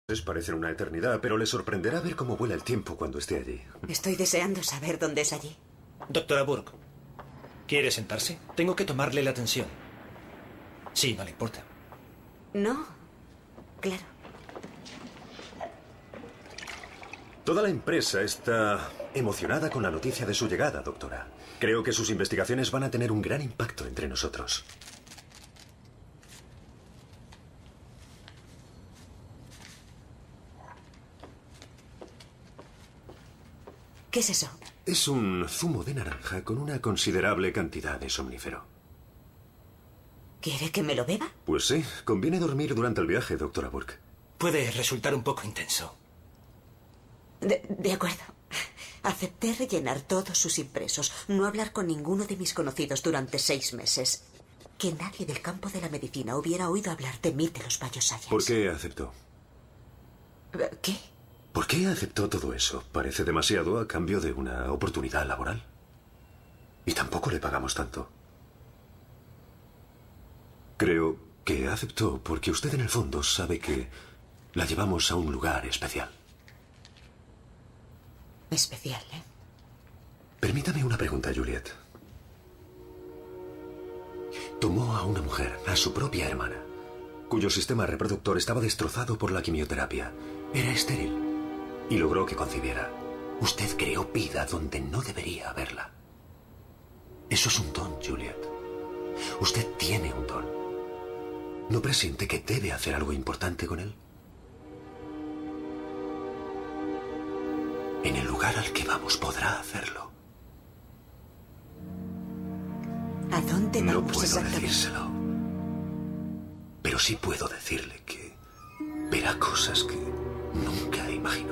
Parecen una eternidad, pero le sorprenderá ver cómo vuela el tiempo cuando esté allí. Estoy deseando saber dónde es allí. Doctora Burke, ¿quiere sentarse? Tengo que tomarle la tensión. Sí, no le importa. No, claro. Toda la empresa está emocionada con la noticia de su llegada, doctora. Creo que sus investigaciones van a tener un gran impacto entre nosotros. ¿Qué es eso? Es un zumo de naranja con una considerable cantidad de somnífero. ¿Quiere que me lo beba? Pues sí, conviene dormir durante el viaje, doctora Burke. Puede resultar un poco intenso. De acuerdo. Acepté rellenar todos sus impresos, no hablar con ninguno de mis conocidos durante 6 meses. Que nadie del campo de la medicina hubiera oído hablar de mí de los Bioscience. ¿Por qué aceptó? ¿Qué? ¿Por qué aceptó todo eso? Parece demasiado a cambio de una oportunidad laboral. Y tampoco le pagamos tanto. Creo que aceptó porque usted en el fondo sabe que la llevamos a un lugar especial. Especial, ¿eh? Permítame una pregunta, Juliet. Tomó a una mujer, a su propia hermana, cuyo sistema reproductor estaba destrozado por la quimioterapia. Era estéril. Y logró que concibiera. Usted creó vida donde no debería haberla. Eso es un don, Juliet. Usted tiene un don. ¿No presiente que debe hacer algo importante con él? En el lugar al que vamos podrá hacerlo. ¿A dónde vamos? No puedo exactamente? decírselo. Pero sí puedo decirle que verá cosas que nunca imaginó.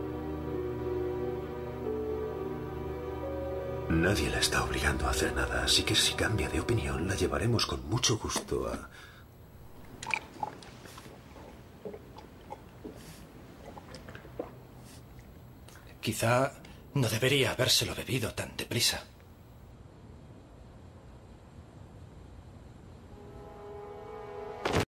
Nadie la está obligando a hacer nada, así que si cambia de opinión, la llevaremos con mucho gusto a... Quizá no debería habérselo bebido tan deprisa.